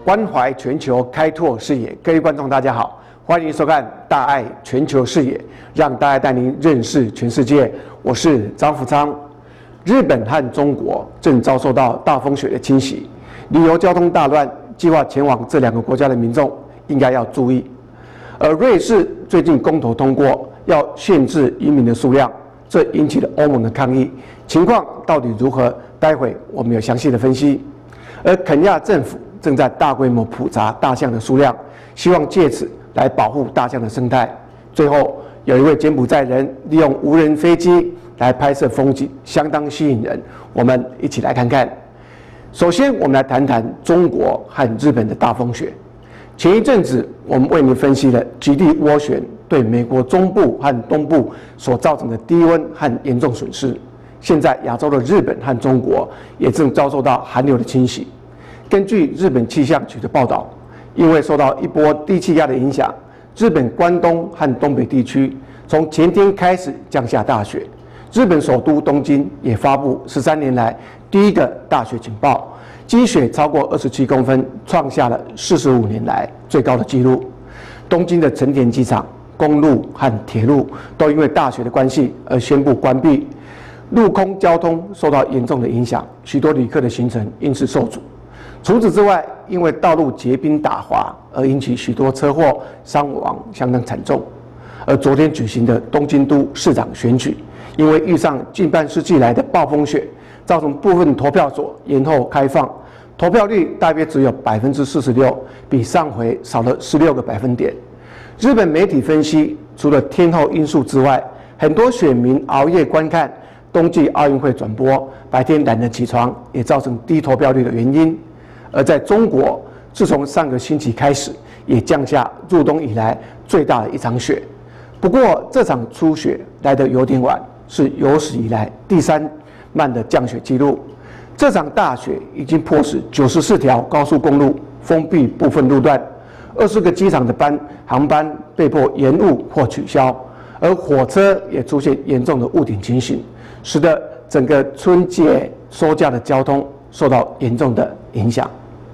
关怀全球，开拓视野。各位观众，大家好，欢迎收看《大爱全球视野》，让大爱带您认识全世界。我是张福昌。日本和中国正遭受到大风雪的侵袭，旅游交通大乱，计划前往这两个国家的民众应该要注意。而瑞士最近公投通过要限制移民的数量，这引起了欧盟的抗议。情况到底如何？待会我们有详细的分析。而肯亚政府正在大规模普查大象的数量，希望借此来保护大象的生态。最后，有一位柬埔寨人利用无人飞机来拍摄风景，相当吸引人。我们一起来看看。首先，我们来谈谈中国和日本的大风雪。前一阵子，我们为您分析了极地涡旋对美国中部和东部所造成的低温和严重损失。现在，亚洲的日本和中国也正遭受到寒流的侵袭。根据日本气象局的报道，因为受到一波低气压的影响，日本关东和东北地区从前天开始降下大雪。日本首都东京也发布13年来第一个大雪警报，积雪超过27公分，创下了45年来最高的纪录。东京的成田机场、公路和铁路都因为大雪的关系而宣布关闭，陆空交通受到严重的影响，许多旅客的行程因此受阻。除此之外，因为道路结冰打滑而引起许多车祸，伤亡相当惨重。而昨天举行的东京都市长选举，因为遇上近半世纪来的暴风雪，造成部分投票所延后开放，投票率大约只有46%，比上回少了16个百分点。日本媒体分析，除了天候因素之外，很多选民熬夜观看冬季奥运会转播，白天懒得起床，也造成低投票率的原因。而在中国，自从上个星期开始，也降下入冬以来最大的一场雪。不过，这场初雪来得有点晚，是有史以来第3慢的降雪记录。这场大雪已经迫使94条高速公路封闭部分路段，20个机场的航班被迫延误或取消，而火车也出现严重的误点情形，使得整个春节收假的交通受到严重的影响。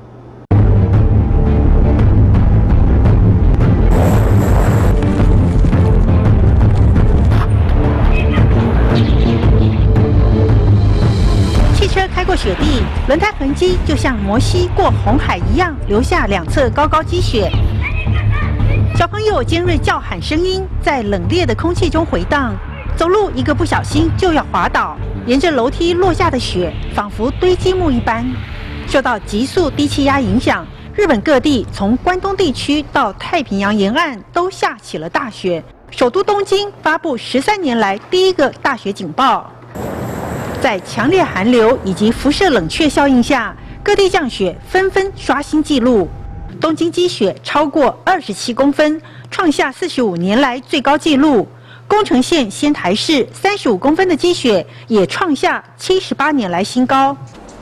开过雪地，轮胎痕迹就像摩西过红海一样，留下两侧高高积雪。小朋友尖锐叫喊声音在冷冽的空气中回荡，走路一个不小心就要滑倒。沿着楼梯落下的雪，仿佛堆积木一般。受到急速低气压影响，日本各地从关东地区到太平洋沿岸都下起了大雪。首都东京发布13年来第一个大雪警报。在强烈寒流以及辐射冷却效应下，各地降雪纷纷刷新纪录。东京积雪超过27公分，创下45年来最高纪录。宫城县仙台市35公分的积雪也创下78年来新高。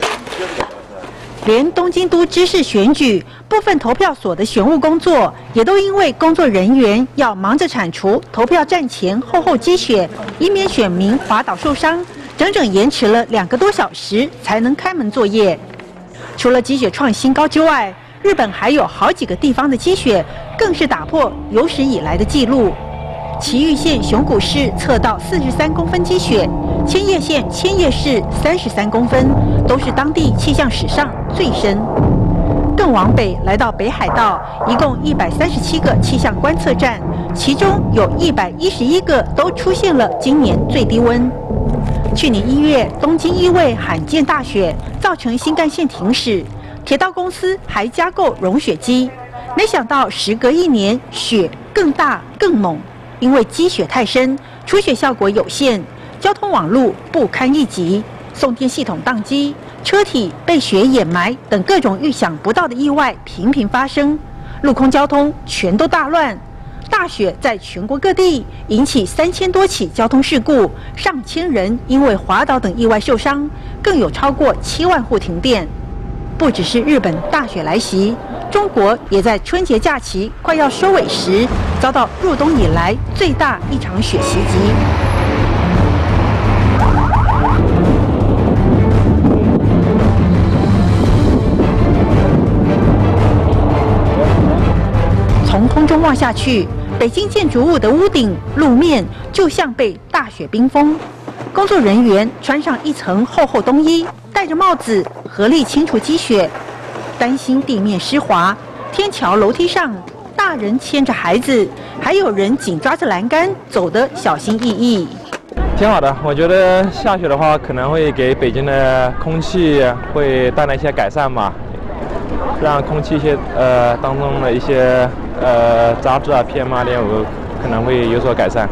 连东京都知事选举部分投票所的选务工作，也都因为工作人员要忙着铲除投票站前厚积雪，以免选民滑倒受伤，整整延迟了2个多小时才能开门作业。除了积雪创新高之外，日本还有好几个地方的积雪更是打破有史以来的纪录。埼玉县熊谷市测到43公分积雪，千叶县千叶市33公分，都是当地气象史上最深。更往北来到北海道，一共137个气象观测站，其中有111个都出现了今年最低温。去年1月，东京因为罕见大雪，造成新干线停驶，铁道公司还加购融雪机。没想到时隔1年，雪更大更猛，因为积雪太深，除雪效果有限，交通网路不堪一击，送电系统宕机，车体被雪掩埋等各种预想不到的意外频频发生，陆空交通全都大乱。大雪在全国各地引起3000多起交通事故，上千人因为滑倒等意外受伤，更有超过7万户停电。不只是日本大雪来袭，中国也在春节假期快要收尾时，遭到入冬以来最大一场雪袭击。 中望下去，北京建筑物的屋顶、路面就像被大雪冰封。工作人员穿上一层厚厚冬衣，戴着帽子，合力清除积雪。担心地面湿滑，天桥楼梯上，大人牵着孩子，还有人紧抓着栏杆，走得小心翼翼。 挺好的，我觉得下雪的话，可能会给北京的空气会带来一些改善吧，让空气当中的一些杂质啊 PM2.5可能会有所改善。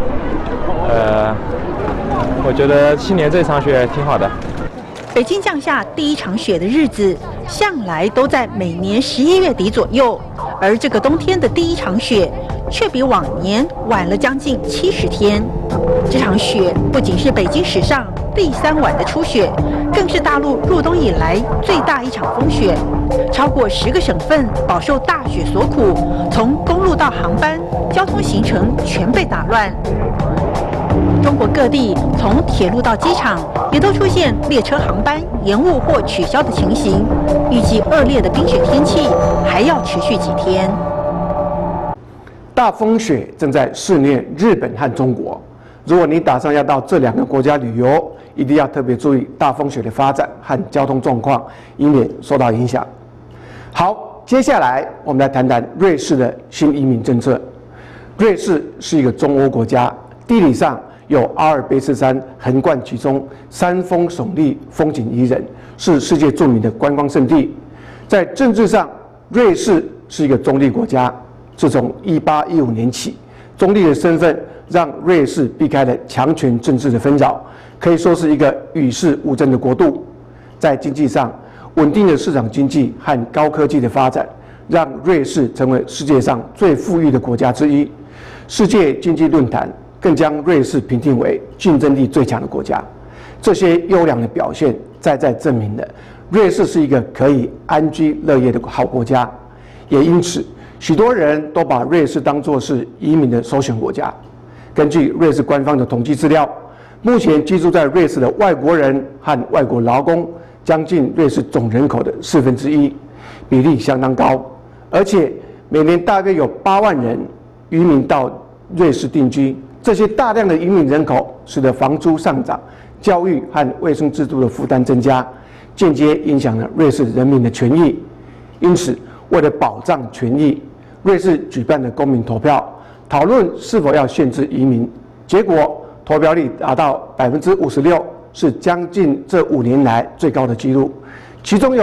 我觉得去年这场雪挺好的。 北京降下第一场雪的日子，向来都在每年11月底左右，而这个冬天的第一场雪却比往年晚了将近70天。这场雪不仅是北京史上第3晚的初雪，更是大陆入冬以来最大一场风雪，超过10个省份饱受大雪所苦，从公路到航班，交通行程全被打乱。中国各地从铁路到机场，也都出现列车航班延误或取消的情形。预计恶劣的冰雪天气还要持续几天。 大风雪正在肆虐日本和中国。如果你打算要到这2个国家旅游，一定要特别注意大风雪的发展和交通状况，以免受到影响。好，接下来我们来谈谈瑞士的新移民政策。瑞士是一个中欧国家，地理上有阿尔卑斯山横贯其中，山峰耸立，风景宜人，是世界著名的观光胜地。在政治上，瑞士是一个中立国家。自从1815年起，中立的身份让瑞士避开了强权政治的纷扰，可以说是一个与世无争的国度。在经济上，稳定的市场经济和高科技的发展，让瑞士成为世界上最富裕的国家之一。世界经济论坛更将瑞士评定为竞争力最强的国家。这些优良的表现，再证明了瑞士是一个可以安居乐业的好国家。也因此，许多人都把瑞士当作是移民的首选国家。根据瑞士官方的统计资料，目前居住在瑞士的外国人和外国劳工将近瑞士总人口的1/4，比例相当高。而且每年大约有8万人移民到瑞士定居。这些大量的移民人口使得房租上涨，教育和卫生制度的负担增加，间接影响了瑞士人民的权益。因此，为了保障权益，瑞士举办了公民投票，讨论是否要限制移民。结果投票率达到56%，是将近这5年来最高的纪录。其中有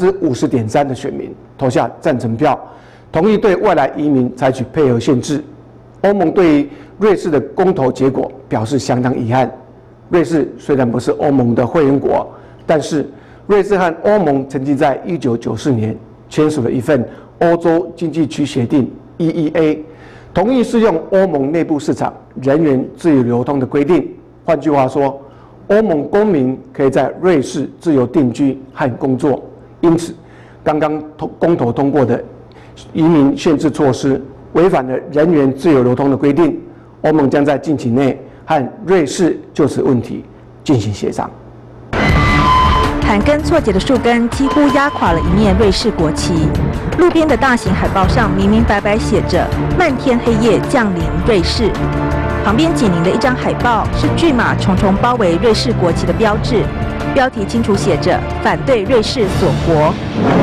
50.3%的选民投下赞成票，同意对外来移民采取配合限制。欧盟对于瑞士的公投结果表示相当遗憾。瑞士虽然不是欧盟的会员国，但是瑞士和欧盟曾经在1994年签署了一份欧洲经济区协定 EEA， 同意适用欧盟内部市场人员自由流通的规定。换句话说，欧盟公民可以在瑞士自由定居和工作。因此，刚刚公投通过的移民限制措施违反了人员自由流通的规定。欧盟将在近期内和瑞士就此问题进行协商。 盘根错节的树根几乎压垮了一面瑞士国旗，路边的大型海报上明明白白写着“漫天黑夜降临瑞士”，旁边紧邻的一张海报是巨马重重包围瑞士国旗的标志，标题清楚写着“反对瑞士锁国”。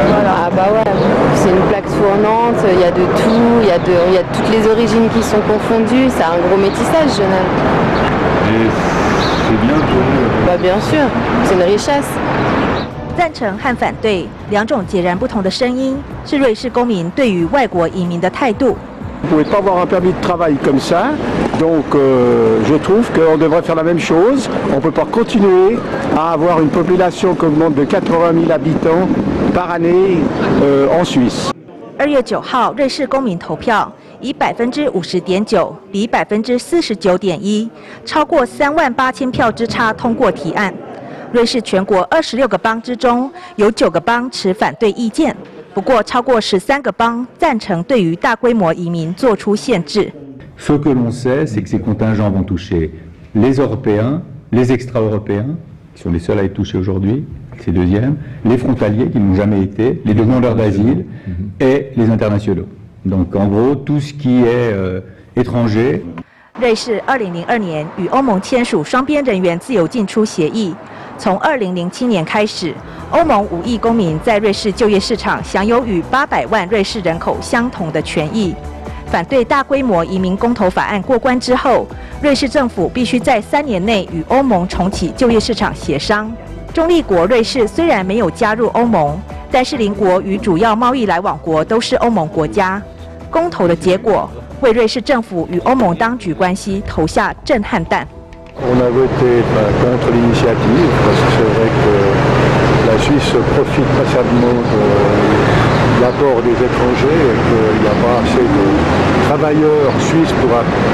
Ah bah ouais, c'est une plaque tournante, il y a de tout, il y a toutes les origines qui sont confondues, c'est un gros métissage, Genève. Et c'est bien pour nous. Bah bien sûr, c'est une richesse. 赞成和反对2种截然不同的声音，是瑞士公民对于外国移民的态度。 Vous ne pouvez pas avoir un permis de travail comme ça, donc je trouve qu'on devrait faire la même chose. On ne peut pas continuer à avoir une population qui augmente de 80 000 habitants par année en Suisse. 2月9号，瑞士公民投票以50.9%比49.1%，超过38000票之差通过提案。瑞士全国26个邦之中，有9个邦持反对意见。不过，超过13个邦赞成对于大规模移民做出限制。 Ce que l'on sait, c'est que ces contingents vont toucher les Européens, les extra-européens, qui sont les seuls à être touchés aujourd'hui, c'est deuxième, les frontaliers qui n'ont jamais été, les demandeurs d'asile et les internationaux. Donc en gros, tout ce qui est étranger. 瑞士2002年与欧盟签署双边人员自由进出协议，从2007年开始，欧盟5亿公民在瑞士就业市场享有与800万瑞士人口相同的权益。反对大规模移民公投法案过关之后，瑞士政府必须在3年内与欧盟重启就业市场协商。中立国瑞士虽然没有加入欧盟，但是邻国与主要贸易来往国都是欧盟国家。公投的结果为瑞士政府与欧盟当局关系投下震撼弹。 On a voté contre l'initiative parce que c'est vrai que la Suisse profite passablement de l'apport des étrangers et qu'il n'y a pas assez de travailleurs suisses pour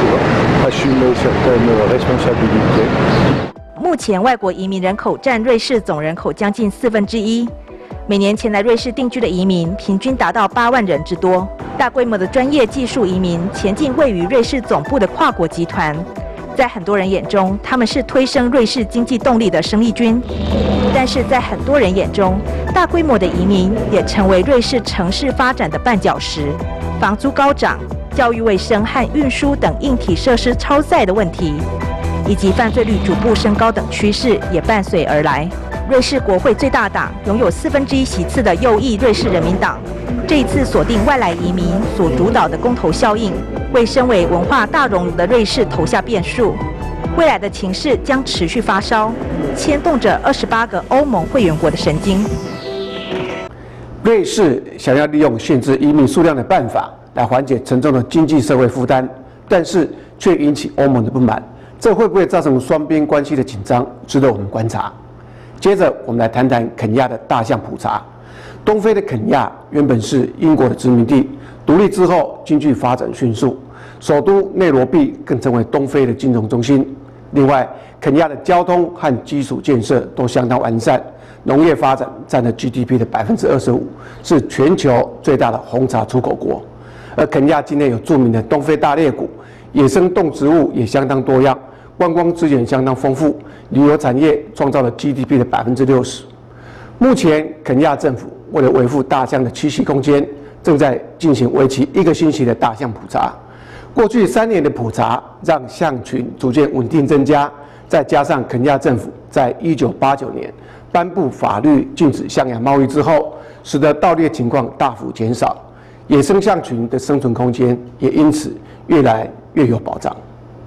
assumer certaines responsabilités. 目前外国移民人口占瑞士总人口将近1/4，每年前来瑞士定居的移民平均达到8万人之多。大规模的专业技术移民前进位于瑞士总部的跨国集团，在很多人眼中，他们是推升瑞士经济动力的生力军。但是在很多人眼中，大规模的移民也成为瑞士城市发展的绊脚石。房租高涨、教育卫生和运输等硬体设施超载的问题，以及犯罪率逐步升高等趋势也伴随而来。瑞士国会最大党拥有1/4席次的右翼瑞士人民党，这一次锁定外来移民所主导的公投效应，为身为文化大熔炉的瑞士投下变数。未来的情势将持续发烧，牵动着28个欧盟会员国的神经。 瑞士想要利用限制移民数量的办法来缓解沉重的经济社会负担，但是却引起欧盟的不满，这会不会造成双边关系的紧张，值得我们观察。接着，我们来谈谈肯亚的大象普查。东非的肯亚原本是英国的殖民地，独立之后经济发展迅速，首都内罗毕更成为东非的金融中心。另外，肯亚的交通和基础建设都相当完善，农业发展占了 GDP 的25%，是全球最大的红茶出口国。而肯亚境内有著名的东非大裂谷，野生动植物也相当多样，观光资源相当丰富，旅游产业创造了 GDP 的60%。目前，肯亚政府为了维护大象的栖息空间，正在进行为期1个星期的大象普查。过去3年的普查让象群逐渐稳定增加，再加上肯亚政府在1989年颁布法律禁止象牙贸易之后，使得盗猎情况大幅减少，野生象群的生存空间也因此越来越有保障。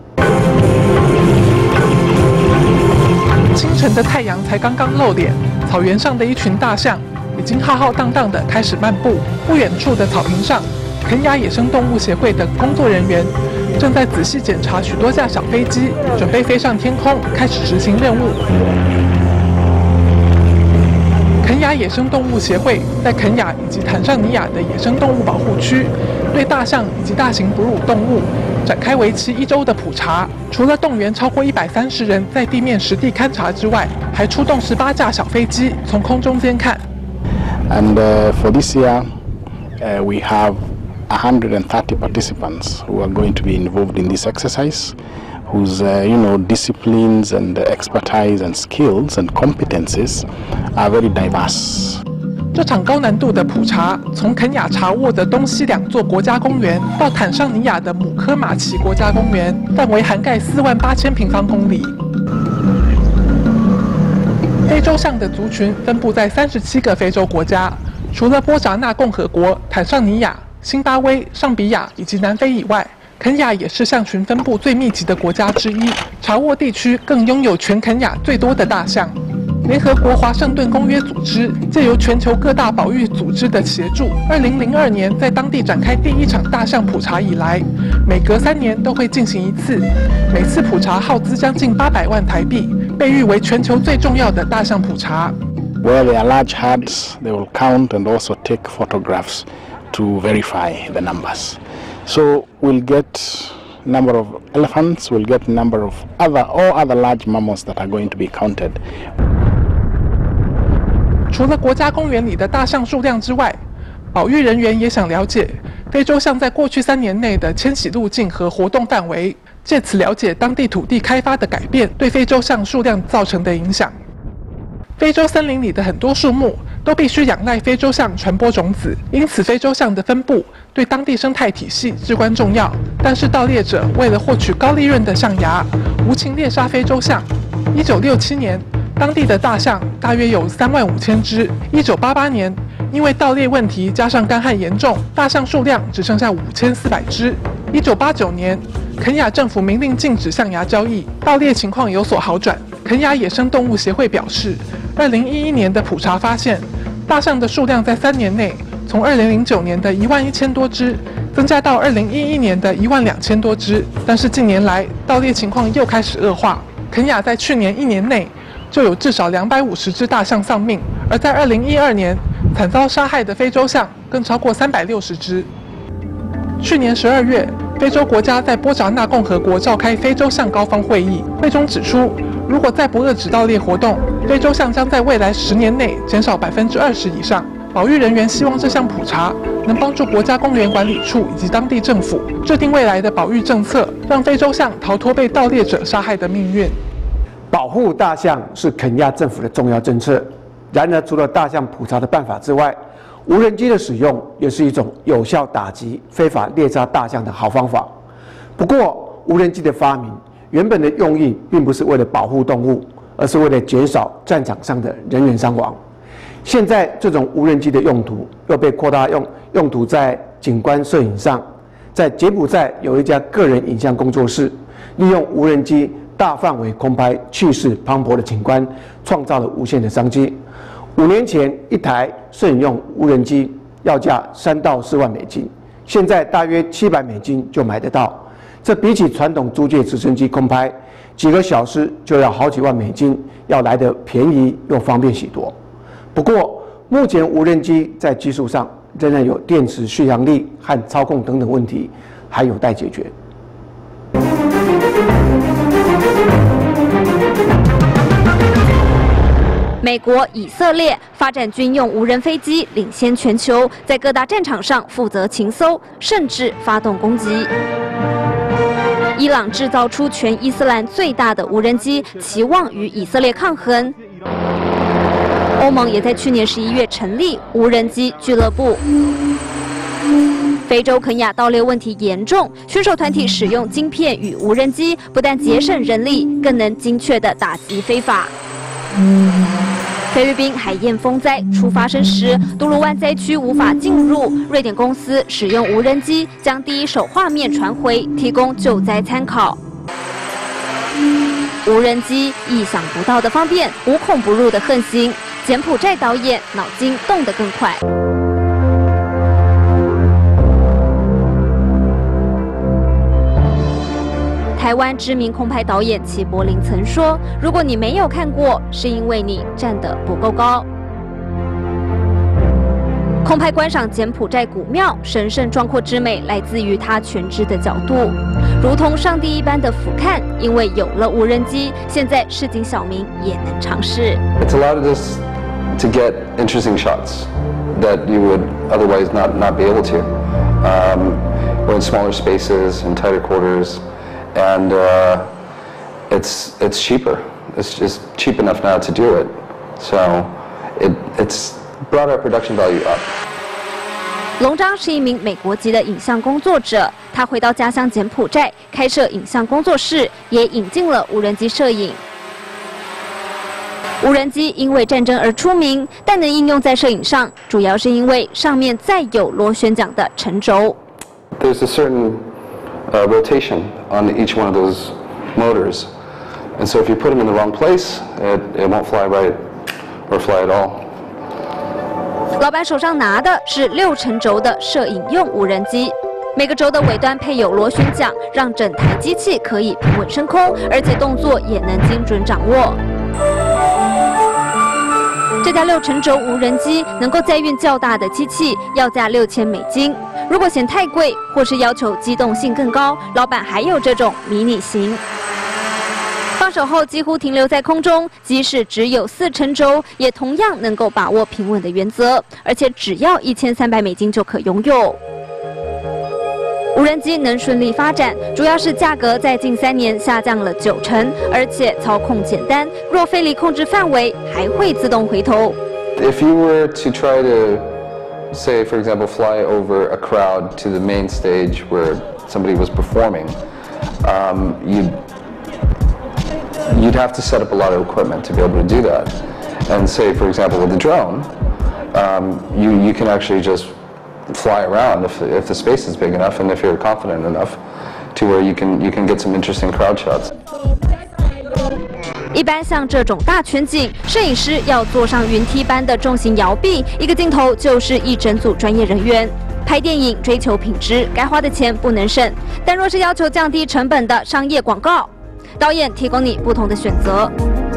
清晨的太阳才刚刚露脸，草原上的一群大象已经浩浩荡荡地开始漫步。不远处的草坪上，肯亚野生动物协会的工作人员正在仔细检查许多架小飞机，准备飞上天空，开始执行任务。肯亚野生动物协会在肯亚以及坦尚尼亚的野生动物保护区，对大象以及大型哺乳动物展开为期1周的普查。除了动员超过130人在地面实地勘察之外，还出动18架小飞机从空中监看。 And for this year, we have 130 participants who are going to be involved in this exercise, whose disciplines and expertise and skills and competencies are very diverse. 这场高难度的普查，从肯亚查沃的东西2座国家公园到坦尚尼亚的姆科马奇国家公园，范围涵盖48000平方公里。非洲象的族群分布在37个非洲国家，除了波扎纳共和国、坦尚尼亚、辛巴威、尚比亚以及南非以外，肯亚也是象群分布最密集的国家之一。查沃地区更拥有全肯亚最多的大象。联合国华盛顿公约组织借由全球各大保育组织的协助，2002年在当地展开第1场大象普查以来，每隔3年都会进行1次，每次普查耗资将近800万台币，被誉为全球最重要的大象普查。 Where there are large herds, they will count and also take photographs to verify the numbers. So we'll get number of elephants, we'll get number of all other large mammals that are going to be counted. 除了国家公园里的大象数量之外，保育人员也想了解非洲象在过去3年内的迁徙路径和活动范围，借此了解当地土地开发的改变对非洲象数量造成的影响。非洲森林里的很多树木都必须仰赖非洲象传播种子，因此非洲象的分布对当地生态体系至关重要。但是盗猎者为了获取高利润的象牙，无情猎杀非洲象。1967年，当地的大象大约有35000只。1988年，因为盗猎问题加上干旱严重，大象数量只剩下5400只。1989年，肯亚政府明令禁止象牙交易，盗猎情况有所好转。肯亚野生动物协会表示，2011年的普查发现，大象的数量在3年内从2009年的11000多只增加到2011年的12000多只。但是近年来盗猎情况又开始恶化，肯亚在去年1年内就有至少250只大象丧命，而在2012年惨遭杀害的非洲象更超过360只。去年12月，非洲国家在波札那共和国召开非洲象高峰会议，会中指出，如果再不遏制盗猎活动，非洲象将在未来10年内减少20%以上。保育人员希望这项普查能帮助国家公园管理处以及当地政府制定未来的保育政策，让非洲象逃脱被盗猎者杀害的命运。 保护大象是肯亚政府的重要政策。然而，除了大象普查的办法之外，无人机的使用也是一种有效打击非法猎杀大象的好方法。不过，无人机的发明原本的用意并不是为了保护动物，而是为了减少战场上的人员伤亡。现在，这种无人机的用途又被扩大用途在景观摄影上。在柬埔寨有一家个人影像工作室，利用无人机大范围空拍气势磅礴的景观，创造了无限的商机。5年前，一台摄影用无人机要价3到4万美金，现在大约700美金就买得到。这比起传统租借直升机空拍，几个小时就要好几万美金，要来得便宜又方便许多。不过，目前无人机在技术上仍然有电池续航力和操控等等问题，还有待解决。 美国、以色列发展军用无人飞机，领先全球，在各大战场上负责情搜，甚至发动攻击。伊朗制造出全伊斯兰最大的无人机，期望与以色列抗衡。欧盟也在去年11月成立无人机俱乐部。非洲肯亚盗猎问题严重，选手团体使用晶片与无人机，不但节省人力，更能精确地打击非法。菲律宾海燕风灾初发生时，杜鲁湾灾区无法进入，瑞典公司使用无人机将第一手画面传回，提供救灾参考。无人机意想不到的方便，无孔不入的横行，柬埔寨导演脑筋动得更快。台湾知名空拍导演齐柏林曾说：“如果你没有看过，是因为你站得不够高。”空拍观赏柬埔寨古庙，神圣壮阔之美来自于它全知的角度，如同上帝一般的俯瞰。因为有了无人机，现在市井小民也能尝试。 It's allowed us to get interesting shots that you would otherwise not be able to. We're in smaller spaces and tighter quarters. And it's cheaper. It's just cheap enough now to do it. So it's brought our production value up. 龙章是一名美国籍的影像工作者，他回到家乡柬埔寨，开设影像工作室，也引进了无人机摄影。无人机因为战争而出名，但能应用在摄影上，主要是因为上面载有螺旋桨的沉轴。 There's a certain rotation on each one of those motors, and so if you put them in the wrong place, it won't fly right or fly at all. 老板手上拿的是6层轴的摄影用无人机，每个轴的尾端配有螺旋桨，让整台机器可以平稳升空，而且动作也能精准掌握。这架6层轴无人机能够载运较大的机器，要价6000美金。如果嫌太贵，或是要求机动性更高，老板还有这种迷你型。放手后几乎停留在空中，即使只有4层轴，也同样能够把握平稳的原则，而且只要1300美金就可拥有。无人机能顺利发展，主要是价格在近3年下降了90%，而且操控简单，若飞离控制范围，还会自动回头。 if you were to try to, say, for example, fly over a crowd to the main stage where somebody was performing, you'd have to set up a lot of equipment to be able to do that. And say, for example, with the drone, you can actually just fly around if the space is big enough and if you're confident enough to where you can get some interesting crowd shots. 一般像这种大全景，摄影师要坐上云梯般的重型摇臂，一个镜头就是一整组专业人员。拍电影追求品质，该花的钱不能省。但若是要求降低成本的商业广告，导演提供你不同的选择。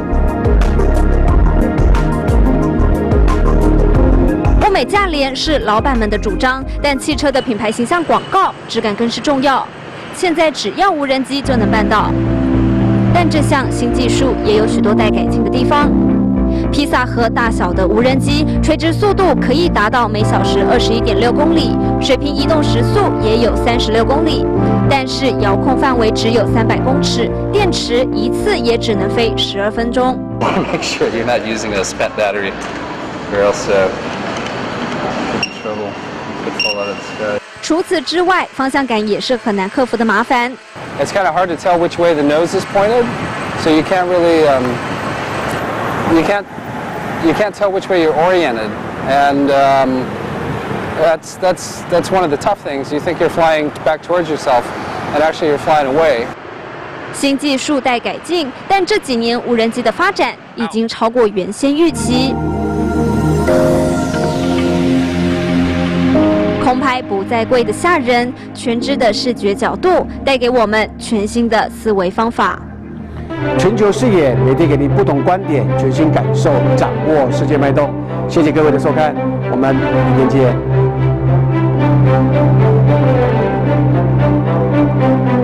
物美价廉是老板们的主张，但汽车的品牌形象广告质感更是重要。现在只要无人机就能办到。 但这项新技术也有许多待改进的地方。披萨盒大小的无人机，垂直速度可以达到每小时21.6公里，水平移动时速也有36公里，但是遥控范围只有300公尺，电池一次也只能飞12分钟。 Make sure you're not using a spent battery, or else trouble could fall out of the sky. 除此之外，方向感也是很难克服的麻烦。 It's kind of hard to tell which way the nose is pointed, so you can't really you can't tell which way you're oriented, and that's one of the tough things. You think you're flying back towards yourself, and actually you're flying away. 新技术待改进，但这几年无人机的发展已经超过原先预期。 空拍不再贵的吓人，全知的视觉角度带给我们全新的思维方法。 全球视野每天给您不同观点，全新感受，掌握世界脉动。谢谢各位的收看，我们明天见。